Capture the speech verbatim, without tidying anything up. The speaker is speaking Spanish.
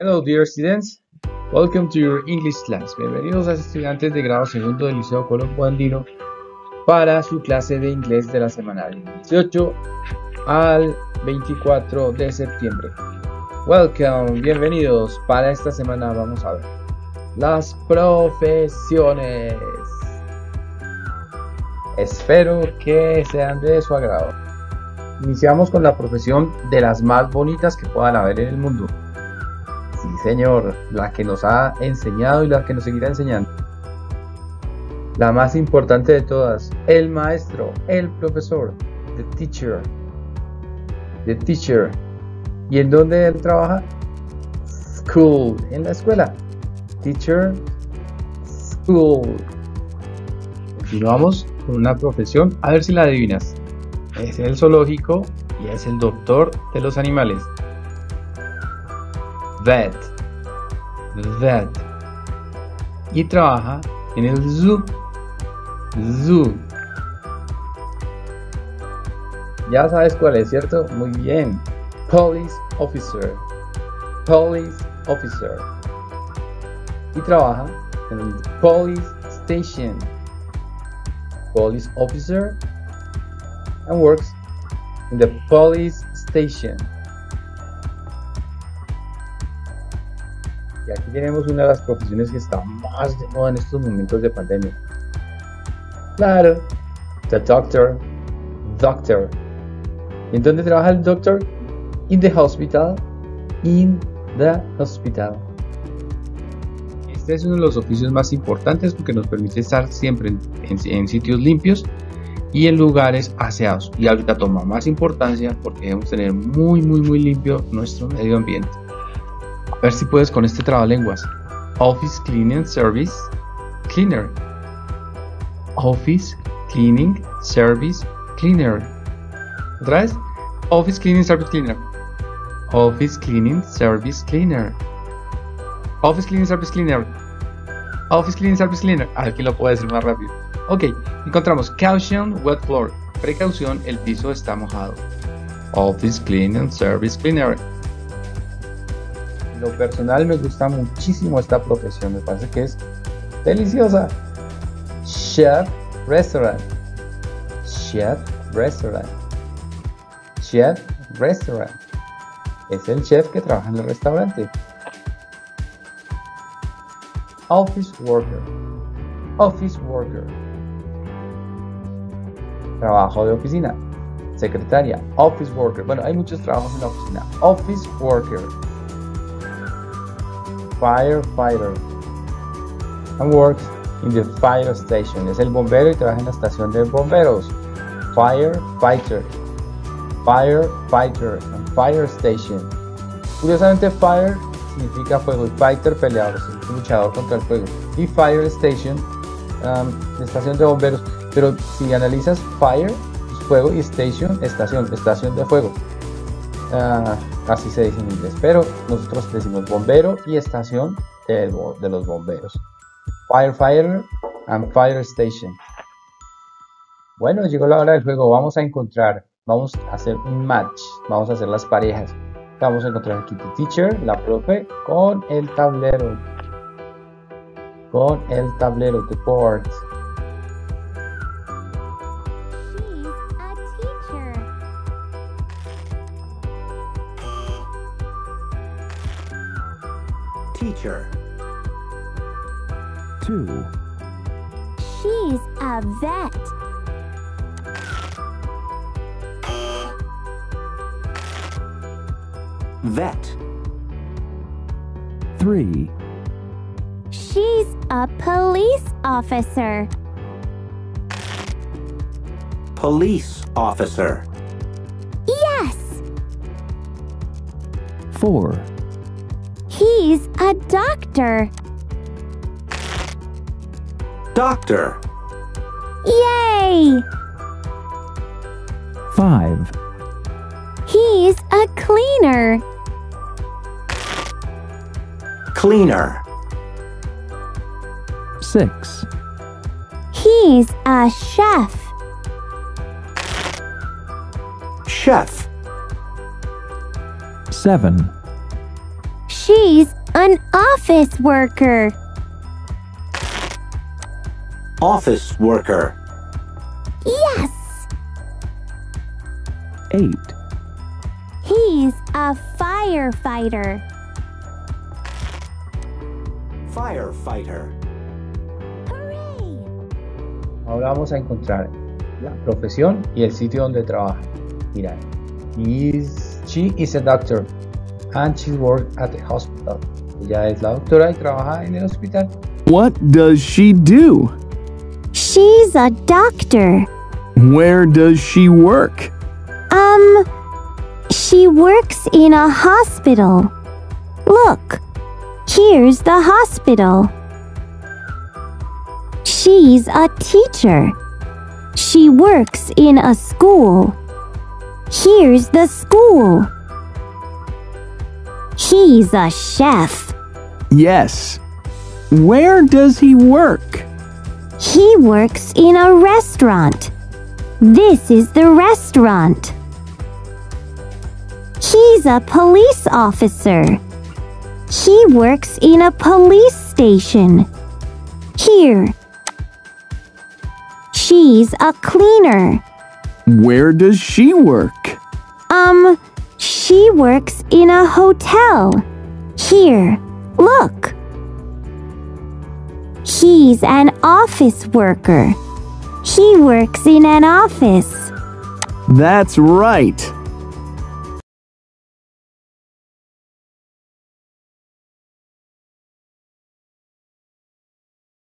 Hello, dear students. Welcome to your English class. Bienvenidos a estudiantes de grado segundo del Liceo Colombo Andino para su clase de inglés de la semana del dieciocho al veinticuatro de septiembre. Welcome, bienvenidos. Para esta semana vamos a ver las profesiones. Espero que sean de su agrado. Iniciamos con la profesión de las más bonitas que puedan haber en el mundo. Sí, señor, la que nos ha enseñado y la que nos seguirá enseñando. La más importante de todas, el maestro, el profesor, the teacher. The teacher. ¿Y en dónde él trabaja? School, en la escuela. Teacher, school. Continuamos con una profesión, a ver si la adivinas. Es el zoológico y es el doctor de los animales. Vet. Vet. Y trabaja en el zoo. Zoo. Ya sabes cuál es, ¿cierto? Muy bien. Police officer. Police officer. Y trabaja en el police station. Police officer and works in the police station. Y aquí tenemos una de las profesiones que está más de moda en estos momentos de pandemia. Claro, the doctor, doctor. ¿Y en dónde trabaja el doctor? In the hospital, in the hospital. Este es uno de los oficios más importantes porque nos permite estar siempre en, en, en sitios limpios y en lugares aseados. Y ahorita toma más importancia porque debemos tener muy, muy, muy limpio nuestro medio ambiente. A ver si puedes con este trabalenguas. Office Cleaning Service Cleaner. Office Cleaning Service Cleaner. ¿Otra vez? Office Cleaning Service Cleaner. Office Cleaning Service Cleaner. Office Cleaning Service Cleaner. Office Cleaning Service Cleaner. A ver quién lo puede decir más rápido. Ok, encontramos Caution Wet Floor. Precaución, el piso está mojado. Office Cleaning Service Cleaner. En lo personal me gusta muchísimo esta profesión. Me parece que es deliciosa. Chef Restaurant. Chef Restaurant. Chef Restaurant. Es el chef que trabaja en el restaurante. Office Worker. Office Worker. Trabajo de oficina. Secretaria. Office Worker. Bueno, hay muchos trabajos en la oficina. Office Worker. Firefighter. And works in the fire station. Es el bombero y trabaja en la estación de bomberos. Firefighter. Firefighter and fire station. Curiosamente, fire significa fuego y fighter peleador, luchador contra el fuego. Y fire station, um, estación de bomberos. Pero si analizas fire, es fuego, y station, estación, estación de fuego. Uh, así se dice en inglés. Pero nosotros decimos bombero y estación de, de los bomberos. Firefighter and fire station. Bueno, llegó la hora del juego. Vamos a encontrar, vamos a hacer un match. Vamos a hacer las parejas. Vamos a encontrar aquí the teacher, la profe, con el tablero. Con el tablero, the board. Teacher. Two. She's a vet. Vet. Three. She's a police officer. Police officer. Yes. Four. He's a doctor. Doctor. Yay! Five. He's a cleaner. Cleaner. Six. He's a chef. Chef. Seven. She's an office worker. Office worker. Yes. eight. He's a firefighter. Firefighter. Hooray! Ahora vamos a encontrar la profesión y el sitio donde trabaja. Mira, he is, she is a doctor and she works at the hospital. Ella es la doctora y trabaja en el hospital. What does she do? She's a doctor. Where does she work? Um, she works in a hospital. Look, here's the hospital. She's a teacher. She works in a school. Here's the school. He's a chef. Yes. Where does he work? He works in a restaurant. This is the restaurant. He's a police officer. He works in a police station. Here. She's a cleaner. Where does she work? Um, she works in a hotel. Here, look. He's an office worker. He works in an office. That's right.